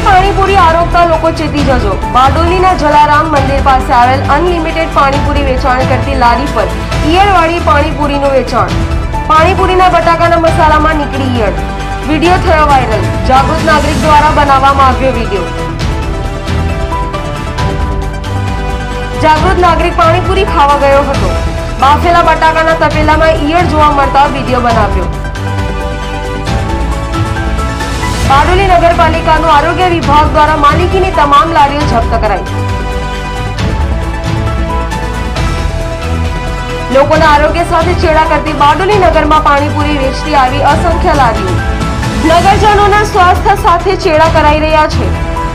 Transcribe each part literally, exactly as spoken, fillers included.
પાણીપુરી આરોગતા લોકો ચેતી જજો। બારડોલીના જલારામ મંદિર પાસે આવેલ અનલિમિટેડ પાણીપુરી વેચાણ કરતી લારી પર ઈયળવાળી પાણીપુરીનું વેચાણ। પાણીપુરીના બટાકાના મસાલામાં નીકળી ઈયળ। વિડીયો થયો વાયરલ। જાગૃત નાગરિક દ્વારા બનાવવામાં આવ્યો વિડીયો। જાગૃત નાગરિક પાણીપુરી ખાવા ગયો હતો। બાફેલા બટાકાના તપેલામાં ઈયળ જોવા મળતા વિડીયો બનાવ્યો। બારડોલી નગરપાલિકાનું આરોગ્ય વિભાગ દ્વારા માલિકીની તમામ લારીઓ જપ્ત કરાઈ। લોકોના આરોગ્ય સાથે છેડા કરતી બારડોલી નગરમાં પાણીપુરી વેચતી આવી અસંખ્ય લારીઓ નગરજનોના સ્વાસ્થ્ય સાથે છેડા કરાઈ રહ્યા છે।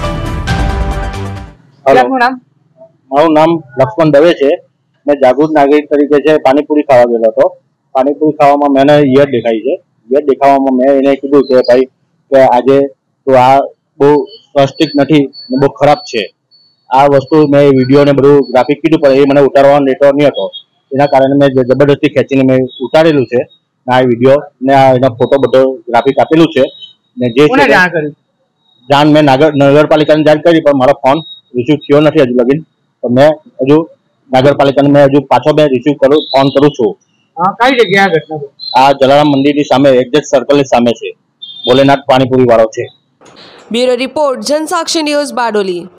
મારું નામ લક્ષ્મણ દવે છે। मैं जागृत नागरिक तरीके से पानीपुरी खावा गयो હતો। पानीपुरी खावा मैंने ईयर देखाई है। ईयर देखावा मैं એને કીધું કે ભાઈ કે આજે તો આ બહુ સ્વાસ્થિક નથી, બહુ ખરાબ છે આ વસ્તુ। મેં વિડીયો ને બધું ગ્રાફિક કીધું પણ એ મને ઉતારવાનો નેટવર્ક નહીં હતો, એના કારણે મેં જબરદસ્તી ખેંચીને મેં ઉતારેલું છે આ વિડીયો ને એનો ફોટો બધો ગ્રાફિક આપેલું છે ને જે જાણ મેં નગરપાલિકાને જાણ કરી પણ મારો ફોન રિસીવ થયો નથી હજુ લગીન। તો મેં હજુ नगरपालिका में हजू पाछो मैं रिसीव करूँ फोन करूँ छू। कई जगह घटना आ जलाराम मंदिर की सामे एग्जेक्ट सर्कल ની સામે છે। भोलेनाथ पानीपुरी वाળો છે। Bureau report Jansakshi news Bardoli.